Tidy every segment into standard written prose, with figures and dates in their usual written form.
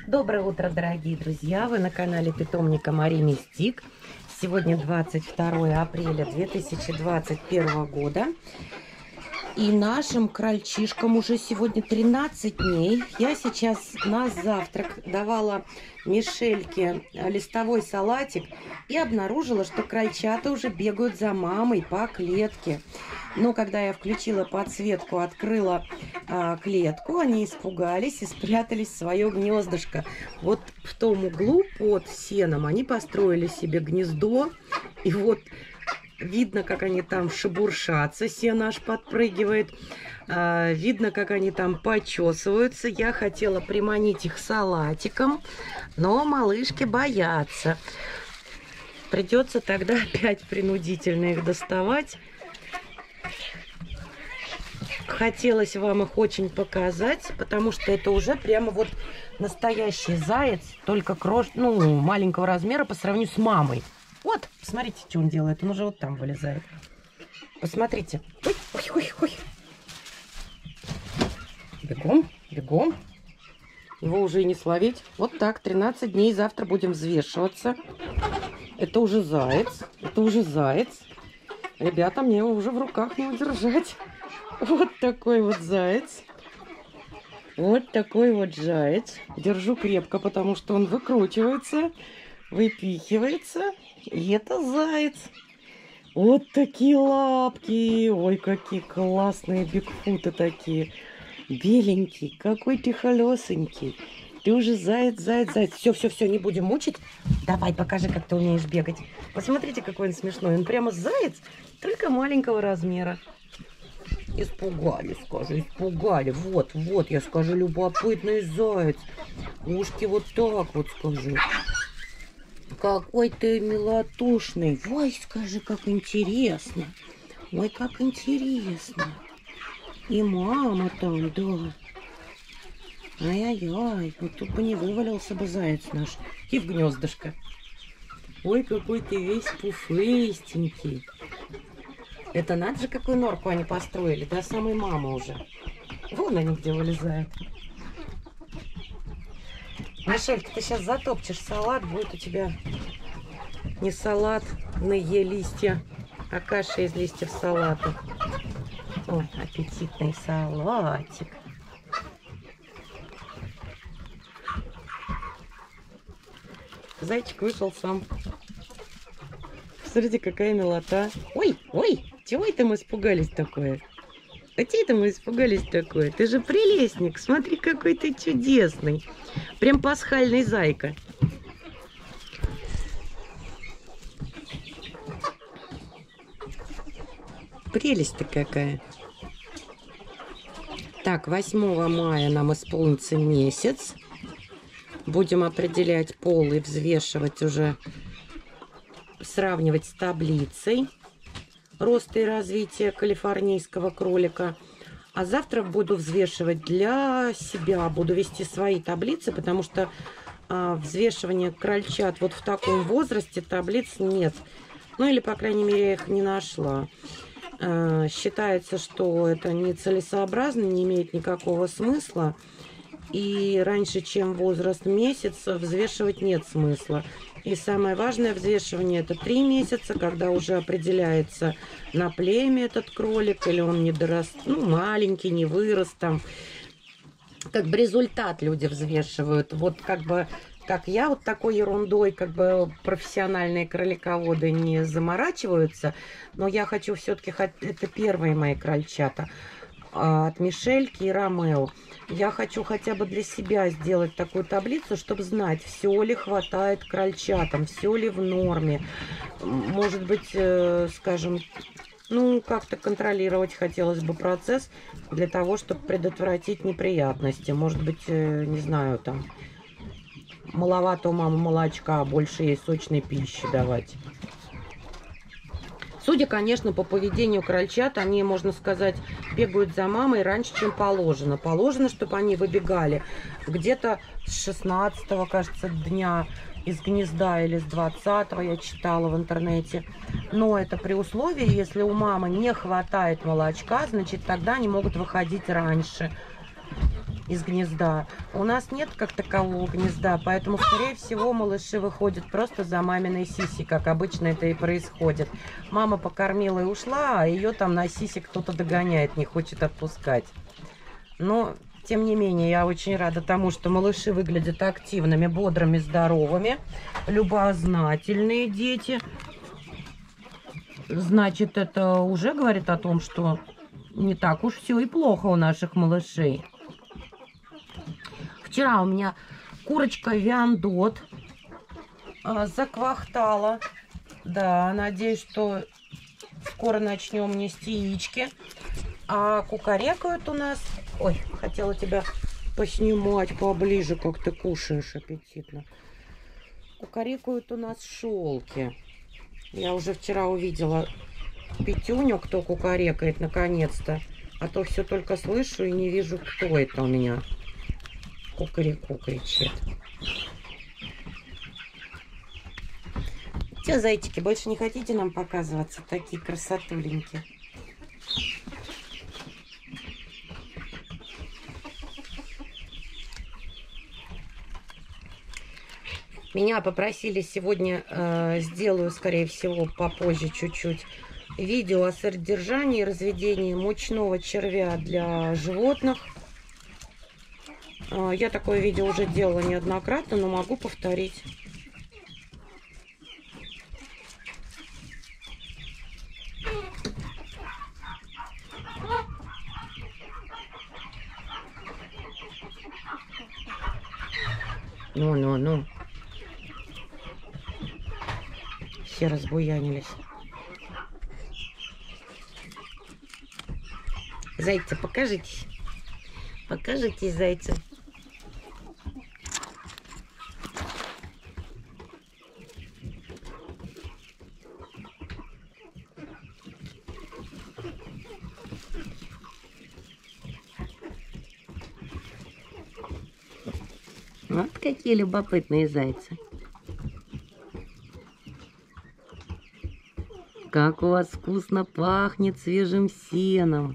Доброе утро, дорогие друзья! Вы на канале питомника Мари Мистик. Сегодня 22 апреля 2021 года. И нашим крольчишкам уже сегодня 13 дней. Я сейчас на завтрак давала Мишельке листовой салатик и обнаружила, что крольчата уже бегают за мамой по клетке. Но когда я включила подсветку, открыла клетку, они испугались и спрятались в свое гнездышко. Вот в том углу под сеном они построили себе гнездо. И вот видно, как они там шебуршатся, сено аж подпрыгивает. Видно, как они там почесываются. Я хотела приманить их салатиком, но малышки боятся. Придется тогда опять принудительно их доставать. Хотелось вам их очень показать, потому что это уже прямо вот настоящий заяц, только маленького размера по сравнению с мамой. Вот, посмотрите, что он делает. Он уже вот там вылезает. Посмотрите. Ой, ой, ой, ой. Бегом, бегом. Его уже и не словить. Вот так, 13 дней. Завтра будем взвешиваться. Это уже заяц. Это уже заяц. Ребята, мне его уже в руках не удержать. Вот такой вот заяц. Вот такой вот заяц. Держу крепко, потому что он выкручивается, выпихивается. И это заяц. Вот такие лапки. Ой, какие классные бигфуты такие. Беленький, какой ты холесенький. Ты уже заяц, заяц, заяц. Все, все, все, не будем мучить. Давай, покажи, как ты умеешь бегать. Посмотрите, какой он смешной. Он прямо заяц, только маленького размера. Испугали, скажу, испугали. Вот, вот, я скажу, любопытный заяц. Ушки вот так вот скажу. Какой ты милотушный. Ой, скажи, как интересно. Ой, как интересно. И мама там, да. Ай-яй-яй, вот тут бы не вывалился бы заяц наш. И в гнездышко. Ой, какой ты весь пушистенький. Это надо же, какую норку они построили, до самой мамы уже. Вон они где вылезают. Мишелька, ты сейчас затопчешь салат, будет у тебя не салатные листья, а каша из листьев салата. Ой, аппетитный салатик. Зайчик вышел сам. Смотрите, какая милота. Ой, ой, чего это мы испугались такое? А чего это мы испугались такое? Ты же прелестник, смотри, какой ты чудесный. Прям пасхальный зайка. Прелесть-то какая. Так, 8 мая нам исполнится месяц. Будем определять пол и взвешивать уже, сравнивать с таблицей роста и развития калифорнийского кролика. А завтра буду взвешивать для себя, буду вести свои таблицы, потому что взвешивание крольчат вот в таком возрасте таблиц нет. Ну или, по крайней мере, я их не нашла. Считается, что это нецелесообразно, не имеет никакого смысла. И раньше, чем возраст месяца, взвешивать нет смысла. И самое важное взвешивание — это 3 месяца, когда уже определяется на племя этот кролик, или он не дорос, маленький, не вырос там. Как бы результат люди взвешивают. Вот как я вот такой ерундой, профессиональные кролиководы не заморачиваются, но я хочу все-таки, это первые мои крольчата от Мишельки и Ромео. Я хочу хотя бы для себя сделать такую таблицу, чтобы знать, все ли хватает крольчатам, все ли в норме. Может быть, скажем, как-то контролировать хотелось бы процесс для того, чтобы предотвратить неприятности. Может быть, не знаю, там, маловато у мамы молочка, а больше ей сочной пищи давать. Судя, конечно, по поведению крольчат, они, можно сказать, бегают за мамой раньше, чем положено. Положено, чтобы они выбегали где-то с 16-го, кажется, дня из гнезда или с 20-го, я читала в интернете. Но это при условии, если у мамы не хватает молочка, значит, тогда они могут выходить раньше. из гнезда. У нас нет как такового гнезда, поэтому, скорее всего, малыши выходят просто за маминой сиси, как обычно это и происходит. Мама покормила и ушла, а ее там на сиси кто-то догоняет, не хочет отпускать. Но, тем не менее, я очень рада тому, что малыши выглядят активными, бодрыми, здоровыми, любознательные дети. Значит, это уже говорит о том, что не так уж все и плохо у наших малышей. Вчера у меня курочка Виандот заквахтала. Да, надеюсь, что скоро начнем нести яички. А кукарекают у нас... Ой, хотела тебя поснимать поближе, как ты кушаешь аппетитно. Кукарекают у нас шелки. Я уже вчера увидела Петюню, кто кукарекает, наконец-то. А то все только слышу и не вижу, кто это у меня. Кукареку кричит. Че, зайчики, больше не хотите нам показываться? Такие красотуленькие. Меня попросили сегодня, сделаю, скорее всего, попозже чуть-чуть, видео о содержании и разведении мучного червя для животных. Я такое видео уже делала неоднократно, но могу повторить. Ну. Все разбуянились. Зайцы, покажитесь. Покажитесь, зайцы. Вот какие любопытные зайцы. Как у вас вкусно пахнет свежим сеном.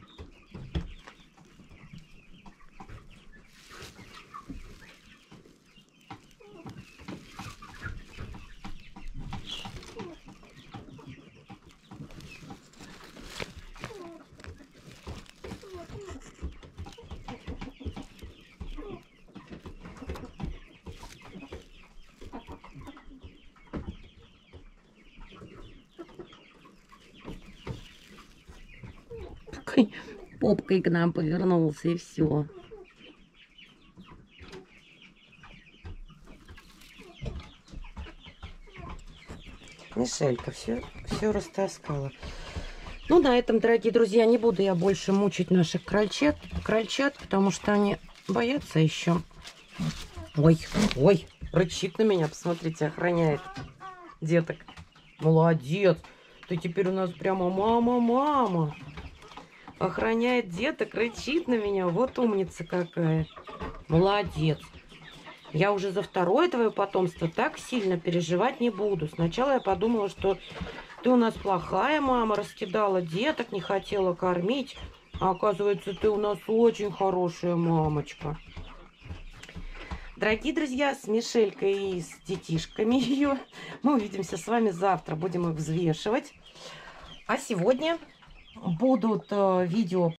Попкой к нам повернулся, и все. Мишелька все растаскала. Ну, на этом, дорогие друзья, не буду я больше мучить наших крольчат, потому что они боятся еще. Ой, рычит на меня, посмотрите, охраняет деток. Молодец, ты теперь у нас прямо мама. Охраняет деток, рычит на меня. Вот умница какая. Молодец. Я уже за второе твое потомство так сильно переживать не буду. Сначала я подумала, что ты у нас плохая мама, раскидала деток, не хотела кормить. А оказывается, ты у нас очень хорошая мамочка. Дорогие друзья, с Мишелькой и с детишками ее мы увидимся с вами завтра. Будем их взвешивать. А сегодня будут видео